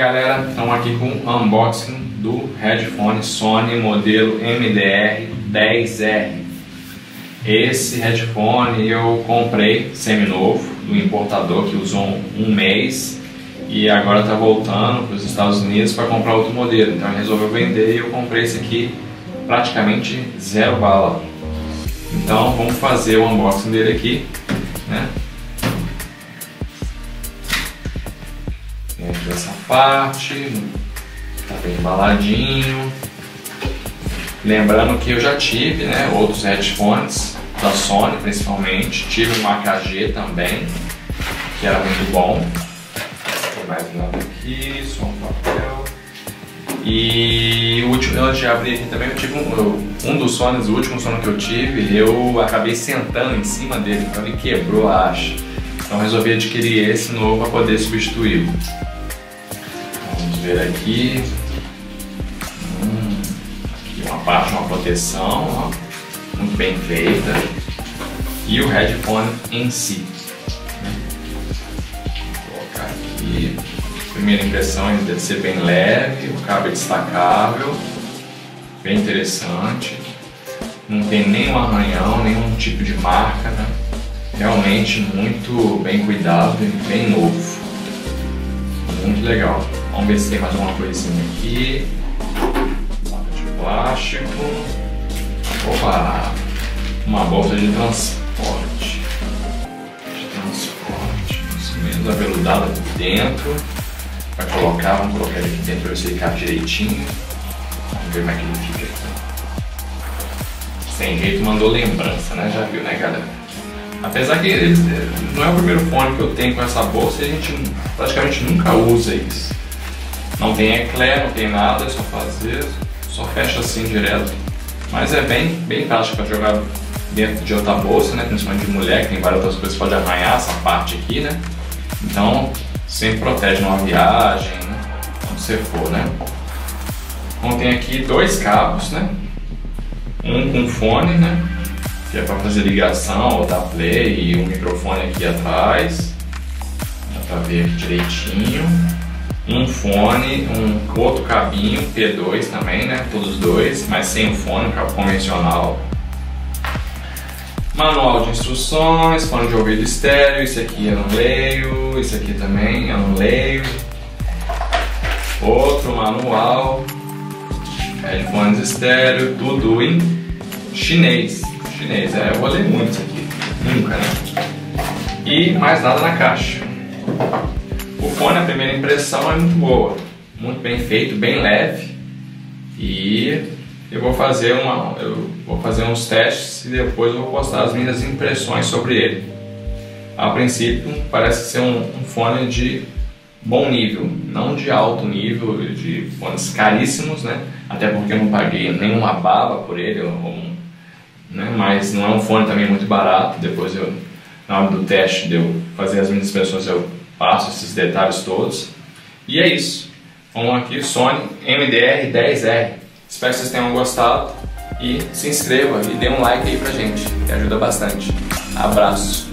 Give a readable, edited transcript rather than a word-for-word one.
galera, estamos aqui com o unboxing do headphone Sony modelo MDR10R. Esse headphone eu comprei seminovo do importador que usou um mês e agora está voltando para os Estados Unidos para comprar outro modelo. Então ele resolveu vender e eu comprei esse aqui praticamente zero bala. Então vamos fazer o unboxing dele aqui, né? Tem aqui essa parte, tá bem embaladinho. Lembrando que eu já tive, né, outros headphones da Sony principalmente. Tive um AKG também, que era muito bom. Tem mais um lado aqui, só um papel. E o último, eu já abri aqui também, eu tive um dos Sonys, o último Sony que eu tive, eu acabei sentando em cima dele, então ele quebrou a haste. Então resolvi adquirir esse novo para poder substituí-lo. Vamos ver aqui. Aqui uma parte, uma proteção, ó, muito bem feita. E o headphone em si. Vou colocar aqui. Primeira impressão, ele deve ser bem leve, o cabo é destacável, bem interessante. Não tem nenhum arranhão, nenhum tipo de marca, né? Realmente muito bem cuidado e bem novo. Muito legal. Vamos ver se tem mais uma coisinha aqui. Placa de plástico. Opa! Uma bolsa de transporte. Isso mesmo, aveludada por dentro. Para colocar, vamos colocar ele aqui dentro para ver se ele cabe direitinho. Vamos ver como é que ele fica aqui. Sem jeito mandou lembrança, né? Já viu, né, galera? Apesar que não é o primeiro fone que eu tenho com essa bolsa e a gente praticamente nunca usa isso. Não tem eclair, não tem nada, é só fazer, só fecha assim direto. Mas é bem prático para jogar dentro de outra bolsa, né? Principalmente de mulher, que tem várias outras coisas que pode arranhar essa parte aqui, né? Então sempre protege numa viagem, né? Onde você for, né? Então tem aqui dois cabos, né? Um com fone, né? Que é para fazer ligação ou dar play, e um microfone aqui atrás. Dá para ver aqui direitinho. Um fone, um outro cabinho, P2 também, né? Todos dois, mas sem o fone, um cabo convencional. Manual de instruções, fone de ouvido estéreo, isso aqui eu não leio, isso aqui também eu não leio. Outro manual, headphones estéreo, tudo em chinês. Eu vou ler muito isso aqui, nunca, né? E mais nada na caixa. O fone, a primeira impressão é muito boa, muito bem feito, bem leve. E eu vou fazer uns testes e depois eu vou postar as minhas impressões sobre ele. A princípio parece ser um fone de bom nível, não de alto nível, de fones caríssimos, né? Até porque eu não paguei nenhuma baba por ele, né? Mas não é um fone também muito barato. Depois na hora do teste de eu fazer as minhas impressões, eu passo esses detalhes todos. E é isso. Vamos aqui, Sony MDR10R. Espero que vocês tenham gostado e se inscreva e dê um like aí pra gente, que ajuda bastante. Abraço!